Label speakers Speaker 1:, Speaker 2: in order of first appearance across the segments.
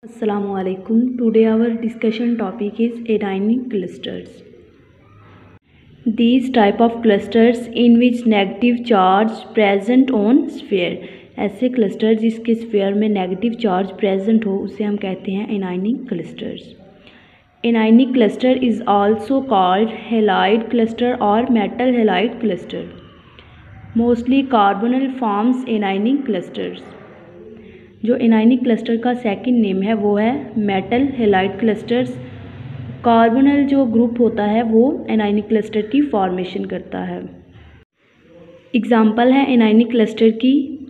Speaker 1: Assalamualaikum. Today our discussion topic is anionic clusters. These type of clusters in which negative charge present on sphere. ऐसे cluster जिसके sphere में negative charge present हो उसे हम कहते हैं anionic clusters. Anionic cluster is also called halide cluster और metal halide cluster. Mostly carbonyl forms anionic clusters. जो एनायनिक क्लस्टर का सेकंड नेम है वो है मेटल हेलाइड क्लस्टर्स. कार्बोनल जो ग्रुप होता है वो एनायनिक क्लस्टर की फॉर्मेशन करता है. एग्जांपल है एनायनिक क्लस्टर की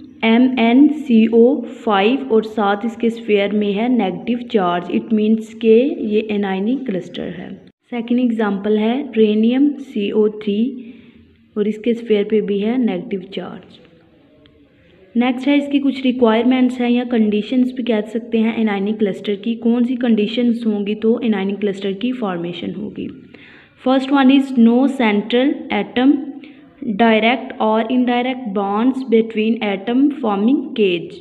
Speaker 1: MnCO5 और साथ इसके स्फीयर में है नेगेटिव चार्ज. इट मीन्स के ये एनायनिक क्लस्टर है. सेकंड एग्जांपल है रेनियम CO3 और इसके स्फीयर पे भी है नेगेटिव चार्ज. नेक्स्ट है इसकी कुछ रिक्वायरमेंट्स हैं या कंडीशंस भी कह सकते हैं एनायनिक क्लस्टर की. कौन सी कंडीशंस होंगी तो एनायनिक क्लस्टर की फॉर्मेशन होगी. First one is no central atom, direct और indirect bonds between atom forming cage.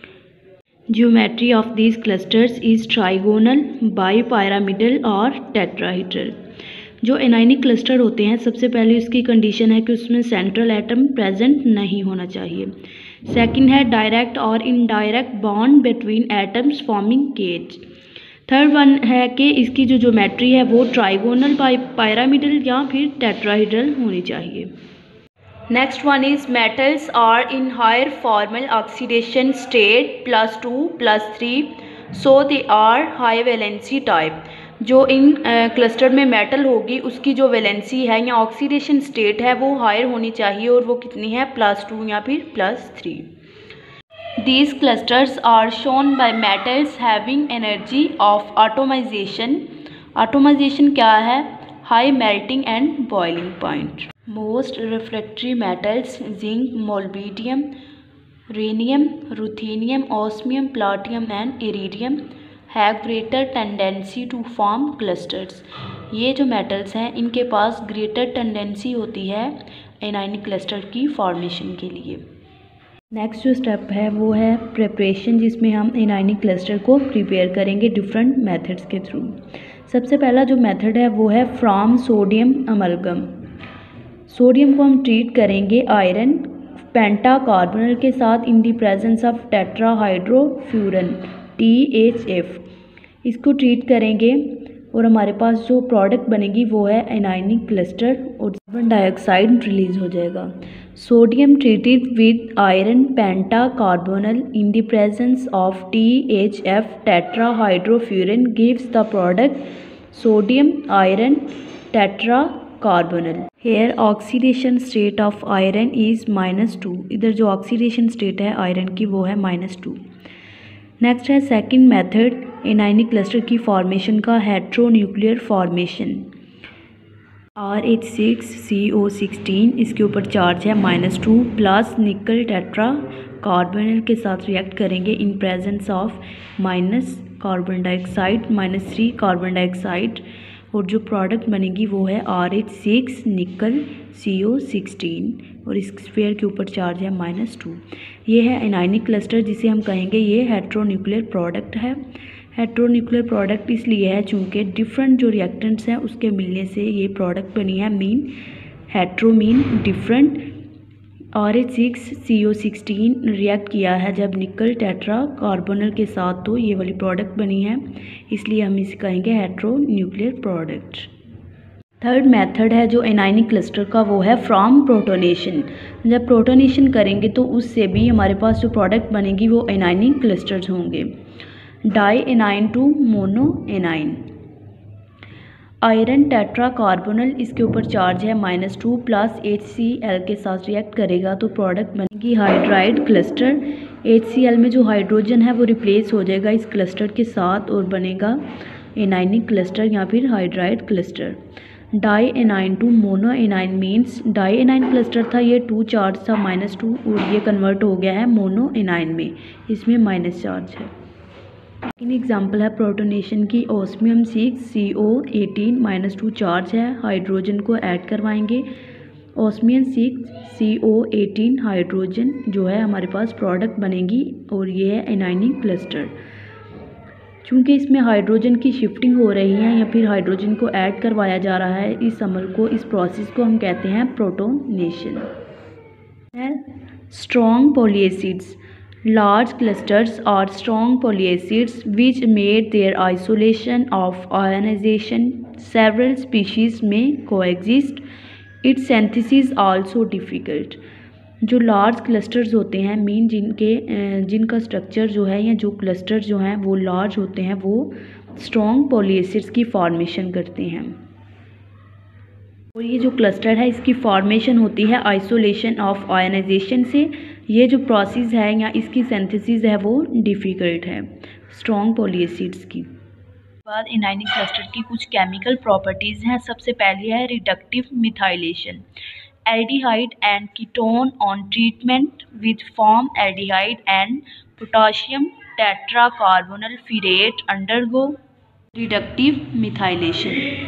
Speaker 1: Geometry of these clusters is trigonal, bipyramidal और टेट्राहीड्रल. जो एनायनिक क्लस्टर होते हैं सबसे पहले उसकी कंडीशन है कि उसमें सेंट्रल एटम प्रेजेंट नहीं होना चाहिए. सेकंड है डायरेक्ट और indirect bond between atoms forming cage. Third one है कि इसकी जो ज्योमेट्री है वो ट्राइगोनल, बाईपैरामिडल या फिर टेट्राहीड्रल होनी चाहिए. Next one is metals are in higher formal oxidation state +2+3 so they are high valency type. जो इन क्लस्टर में मेटल होगी उसकी जो वैलेंसी है या ऑक्सीडेशन स्टेट है वो हायर होनी चाहिए और वो कितनी है +2 या फिर +3. These clusters are shown by metals having energy of atomization. Atomization क्या है? High melting and boiling point. Most refractory metals zinc, molybdenum, rhenium, ruthenium, osmium, platinum and iridium have greater tendency to form clusters. ये जो metals हैं इनके पास greater tendency होती है anionic cluster की formation के लिए. नेक्स्ट जो स्टेप है वो है प्रिपरेशन, जिसमें हम एनायनिक क्लस्टर को प्रिपेयर करेंगे डिफरेंट मेथड्स के थ्रू. सबसे पहला जो मेथड है वो है फ्रॉम सोडियम अमलगम. सोडियम को हम ट्रीट करेंगे आयरन पेंटा कार्बोनल के साथ in the presence of tetrahydrofuran THF. इसको ट्रीट करेंगे और हमारे पास जो प्रोडक्ट बनेगी वो है एनायनिक क्लस्टर और कार्बन डाइऑक्साइड रिलीज हो जाएगा. Sodium treated with iron penta carbonyl in the presence of THF tetrahydrofuran gives the product sodium iron tetra carbonyl. Here oxidation state of iron is -2. इधर जो oxidation state है iron की वो है -2. Next है second method anionic cluster की formation का heteronuclear formation. RH6CO16 इसके ऊपर चार्ज है -2 प्लस निकल टेट्रा कार्बोनल के साथ रिएक्ट करेंगे in presence of -, carbon dioxide, -3 carbon dioxide और जो प्रोडक्ट बनेगी वो है RH6 निकल CO16 और इस स्फीयर के ऊपर चार्ज है -2. ये है एनायनिक क्लस्टर जिसे हम कहेंगे ये हेट्रोन्यूक्लियर प्रोडक्ट है. हेट्रोन्यूक्लियर प्रोडक्ट इसलिए है चूँकि डिफरेंट जो रिएक्टेंट्स हैं उसके मिलने से ये प्रोडक्ट बनी है. Mean hetero mean different. RH6CO16 react किया है जब निकल टेट्रा कार्बोनल के साथ तो ये वाली प्रोडक्ट बनी है, इसलिए हम इसे कहेंगे हेट्रोन्यूक्लियर प्रोडक्ट. थर्ड मेथड है जो एनायनिक क्लस्टर का वो है फ्रॉम प्रोटोनेशन. जब प्रोटोनेशन करेंगे तो उससे भी हमारे पास जो प्रोडक्ट बनेगी वो एनायनिक क्लस्टर्स होंगे. Di anion to mono anion. Iron tetra carbonyl इसके ऊपर चार्ज है -2 प्लस HCl के साथ रिएक्ट करेगा तो प्रोडक्ट बनेगी हाइड्राइड क्लस्टर. HCl में जो हाइड्रोजन है वो रिप्लेस हो जाएगा इस क्लस्टर के साथ और बनेगा एनायनिक क्लस्टर या फिर hydride cluster. Di anion to mono anion means di anion cluster था ये 2 चार्ज था -2 और ये कन्वर्ट हो गया है मोनो एनाइन में, इसमें माइनस चार्ज है. सेकेंड एग्जाम्पल है प्रोटोनेशन की. ऑस्मियम 6CO18 -2 चार्ज है, हाइड्रोजन को ऐड करवाएंगे. ऑस्मियम 6CO18 हाइड्रोजन जो है हमारे पास प्रोडक्ट बनेगी और ये है एनायनिक क्लस्टर. चूँकि इसमें हाइड्रोजन की शिफ्टिंग हो रही है या फिर हाइड्रोजन को ऐड करवाया जा रहा है, इस अमल को, इस प्रोसेस को हम कहते हैं protonation. Strong polyacids, large clusters are strong polyacids which made their isolation of ionization. Several species may coexist. Its synthesis also difficult. जो लार्ज क्लस्टर्स होते हैं, मीन जिनका स्ट्रक्चर जो है या जो क्लस्टर जो हैं वो लार्ज होते हैं, वो स्ट्रॉन्ग पॉलीएसिड्स की फॉर्मेशन करते हैं। और ये जो क्लस्टर है इसकी फॉर्मेशन होती है आइसोलेशन ऑफ आयनाइजेशन से। ये जो प्रोसेस है या इसकी सिंथेसिस है वो डिफ़िकल्ट है स्ट्रॉन्ग पॉलीएसिड्स की। बाद एनायनिक क्लस्टर की कुछ केमिकल प्रॉपर्टीज़ हैं। सबसे पहली है reductive methylation. Aldehyde and ketone on treatment with form aldehyde and potassium tetracarbonyl ferrate undergo reductive methylation.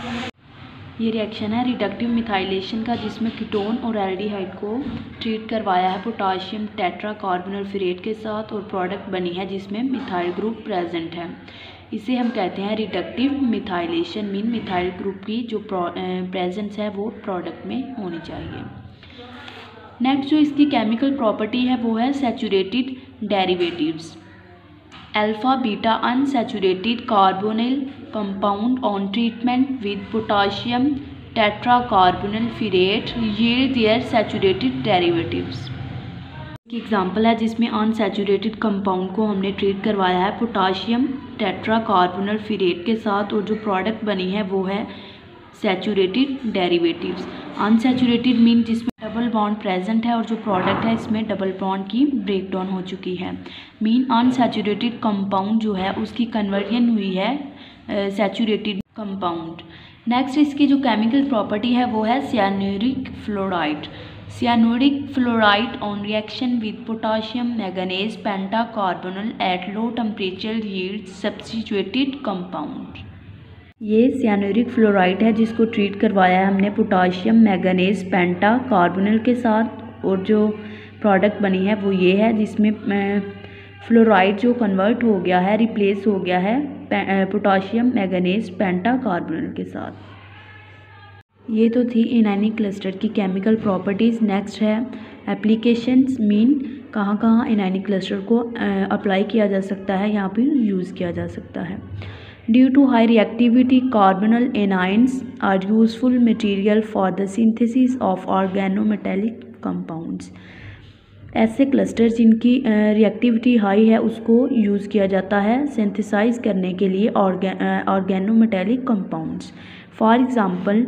Speaker 1: ये रिएक्शन है रिडक्टिव मिथाइलेशन का, जिसमें कीटोन और एल्डिहाइड को ट्रीट करवाया है पोटाशियम टेट्राकार्बोनल फिरेट के साथ और प्रोडक्ट बनी है जिसमें मिथाइल ग्रुप प्रेजेंट है। इसे हम कहते हैं reductive methylation. Mean methyl group की जो प्रेजेंस है वो प्रोडक्ट में होनी चाहिए। नेक्स्ट जो इसकी केमिकल प्रॉपर्टी है वो है saturated derivatives. Alpha beta unsaturated carbonyl compound on treatment with potassium tetracarbonyl furet yield their saturated derivatives। एक एग्जांपल है जिसमें अनसैचुरेटेड कंपाउंड को हमने ट्रीट करवाया है पोटाशियम टेट्राकार्बोनल फिरेट के साथ और जो प्रोडक्ट बनी है वो है सैचुरेटेड डेरिवेटिव्स। अनसैचुरेटेड मीन जिसमें डबल बॉन्ड प्रेजेंट है और जो प्रोडक्ट है इसमें डबल बॉन्ड की ब्रेकडाउन हो चुकी है। मीन अनसैचुरेटेड कंपाउंड जो है उसकी कन्वर्जन हुई है सैचुरेटेड कंपाउंड। नेक्स्ट इसकी जो केमिकल प्रॉपर्टी है वो है cyanuric fluoride. Cyanuric fluoride on reaction with potassium manganese pentacarbonyl at low temperature yield substituted compound. ये सियानुरिक फ्लोराइड है जिसको ट्रीट करवाया है हमने पोटाशियम मैंगनीज पेंटाकार्बोनल के साथ और जो प्रोडक्ट बनी है वो ये है जिसमें फ्लोराइड जो कन्वर्ट हो गया है, रिप्लेस हो गया है पोटाशियम मैंगनीज पेंटाकार्बोनल के साथ। ये तो थी एनायनिक क्लस्टर की केमिकल प्रॉपर्टीज़। नेक्स्ट है एप्लीकेशंस। मीन कहाँ कहाँ एनायनिक क्लस्टर को अप्लाई किया जा सकता है, यहाँ पर यूज़ किया जा सकता है। Due to high reactivity carbonyl anions are useful material for the synthesis of organometallic compounds. ऐसे क्लस्टर जिनकी रिएक्टिविटी हाई है उसको यूज़ किया जाता है सिंथेसाइज करने के लिए organometallic compounds. For example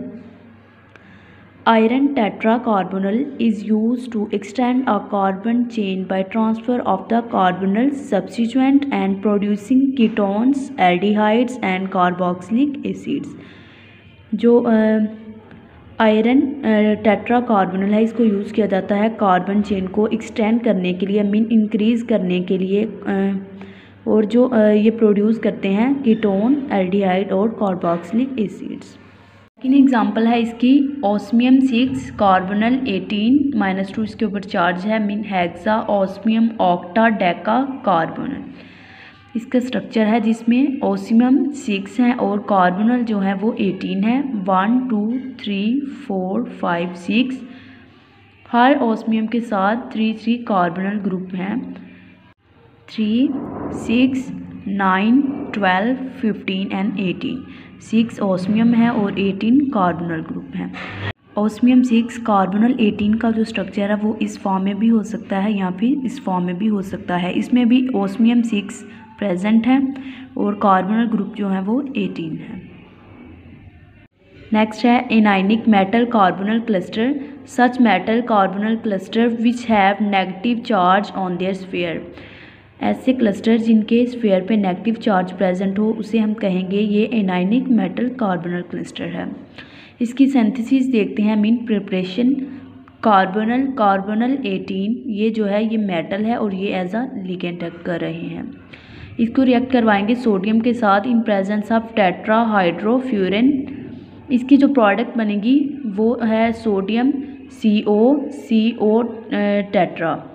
Speaker 1: iron tetracarbonyl is used to extend a carbon chain by transfer of the carbonyl substituent and producing ketones, aldehydes and carboxylic acids। जो आयरन टेट्राकार्बोनल है इसको यूज़ किया जाता है कार्बन चेन को extend करने के लिए, मीन इंक्रीज़ करने के लिए, और जो ये प्रोड्यूस करते हैं कीटोन, एल्डिहाइड और कार्बोक्सिलिक एसिड्स। सेकेंड एग्जांपल है इसकी ऑस्मियम 6 कार्बोनल 18 -2 इसके ऊपर चार्ज है, mean hexa osmium octa deca carbonyl. इसका स्ट्रक्चर है जिसमें ओस्मियम 6 है और कार्बोनल जो है वो 18 है। 1 2 3 4 5 6 हर ओस्मियम के साथ 3 कार्बोनल ग्रुप हैं। 3 6 9 12 15 एंड 18 6 ओस्मियम है और 18 कार्बोनल ग्रुप हैं। ओस्मियम 6 कार्बोनल 18 का जो स्ट्रक्चर है वो इस फॉर्म में भी हो सकता है या फिर इस फॉर्म में भी हो सकता है। इसमें भी ओस्मियम 6 प्रेजेंट है और कार्बोनल ग्रुप जो है वो 18 है। नेक्स्ट है anionic metal carbonyl cluster. Such metal carbonyl cluster which have negative charge on their sphere. ऐसे क्लस्टर जिनके स्फीयर पे नेगेटिव चार्ज प्रेजेंट हो उसे हम कहेंगे ये एनायनिक मेटल कार्बोनल क्लस्टर है। इसकी सिंथेसिस देखते हैं, मीन प्रिपरेशन। कार्बोनल 18 ये जो है ये मेटल है और ये एज अ लिगेंड एक्ट कर रहे हैं। इसको रिएक्ट करवाएंगे सोडियम के साथ इन प्रेजेंस ऑफ टेट्राहाइड्रोफ्यूरिन। इसकी जो प्रोडक्ट बनेगी वो है सोडियम CO टेट्रा।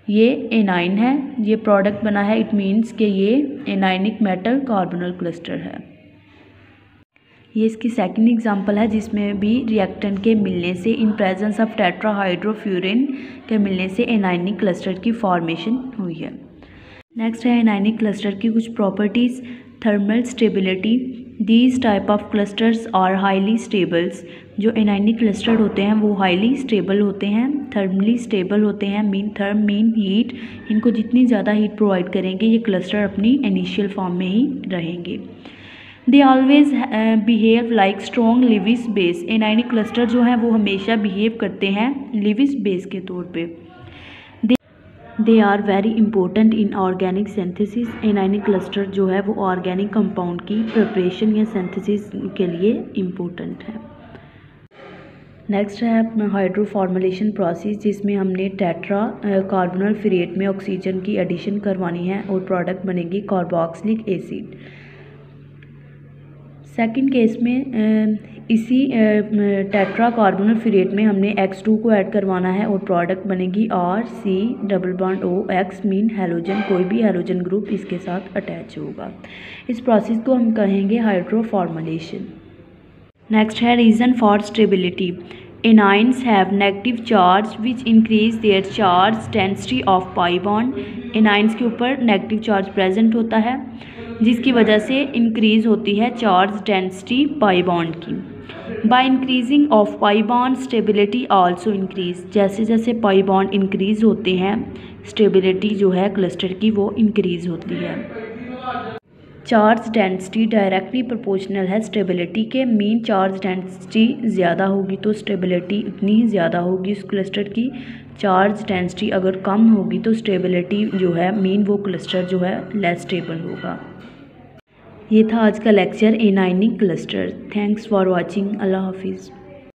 Speaker 1: ये एनाइन है, ये प्रोडक्ट बना है, इट मीन्स कि ये एनाइनिक मेटल कार्बोनल क्लस्टर है। ये इसकी सेकंड एग्जांपल है जिसमें भी रिएक्टेंट के मिलने से इन प्रेजेंस ऑफ टेट्राहाइड्रोफ्यूरिन के मिलने से एनाइनिक क्लस्टर की फॉर्मेशन हुई है। नेक्स्ट है एनाइनिक क्लस्टर की कुछ properties. Thermal stability, these type of clusters are highly stables. जो एनाइनिक क्लस्टर होते हैं वो हाईली स्टेबल होते हैं, थर्मली स्टेबल होते हैं। थर्म मीन हीट, इनको जितनी ज़्यादा हीट प्रोवाइड करेंगे ये क्लस्टर अपनी इनिशियल फॉर्म में ही रहेंगे। They always behave like strong Lewis base. Anionic cluster जो हैं वो हमेशा बिहेव करते हैं लिविस बेस के तौर पे। They are very important in organic synthesis. Anionic cluster जो है वो ऑर्गेनिक कंपाउंड की प्रिपरेशन या सिंथेसिस के लिए इम्पोर्टेंट है। नेक्स्ट है हाइड्रोफॉर्मुलेशन प्रोसेस, जिसमें हमने टेट्रा कार्बोनल फ्यूरेट में ऑक्सीजन की एडिशन करवानी है और प्रोडक्ट बनेगी कार्बोक्सिलिक एसिड। सेकंड केस में इसी टेट्रा कार्बोनल फ्यूरेट में हमने X2 को ऐड करवाना है और प्रोडक्ट बनेगी RC+O X मीन हैलोजन, कोई भी हैलोजन ग्रुप इसके साथ अटैच होगा। इस प्रोसेस को हम कहेंगे हाइड्रोफॉर्मुलेशन। नेक्स्ट है reason for stability. Anions have negative charge which increase their charge density of pi bond. Anions के ऊपर नेगेटिव चार्ज प्रेजेंट होता है जिसकी वजह से इंक्रीज होती है चार्ज डेंसिटी पाई बॉन्ड की। By increasing of pi bond stability also increase. जैसे जैसे पाई बॉन्ड इंक्रीज होते हैं स्टेबिलिटी जो है क्लस्टर की वो इंक्रीज होती है। चार्ज डेंसिटी डायरेक्टली प्रोपोर्शनल है स्टेबिलिटी के। मीन चार्ज डेंसिटी ज़्यादा होगी तो स्टेबिलिटी उतनी ही ज़्यादा होगी उस क्लस्टर की। चार्ज डेंसिटी अगर कम होगी तो स्टेबिलिटी जो है मीन वो क्लस्टर जो है लेस स्टेबल होगा। ये था आज का lecture anionic cluster. Thanks for watching. अल्लाह हाफिज़।